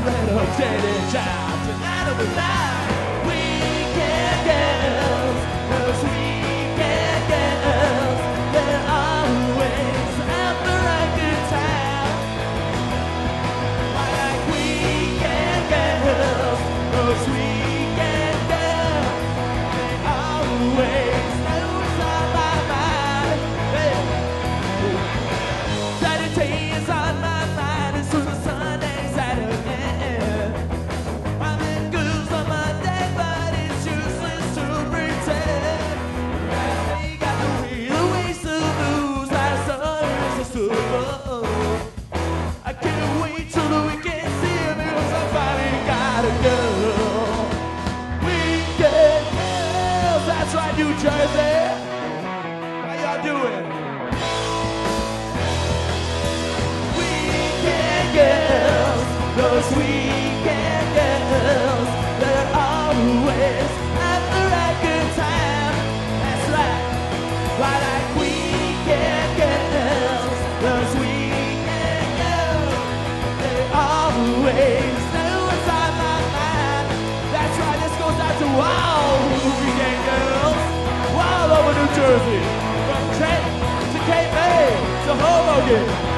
little titty child. Tonight will be live. Weekend girls, those weekend girls, they're always after a good time. I like weekend girls, those weekend girls, they always know what's on my mind. Hey. Saturday is on my mind, and so the Sunday, Saturday. I'm in girls on Monday, but it's useless to pretend. They got the ways to lose, like sun is a I can't wait till the weekend see because I finally got a girl. Weekend girls, that's right, New Jersey. How y'all doing? Weekend girls, those weekend girls, they're always after a good time. That's right. I like weekend girls, those weekend girls, they always know what's on my mind. That's right, this goes out to all weekend girls, all over New Jersey, from Trent to Cape May to Hoboken.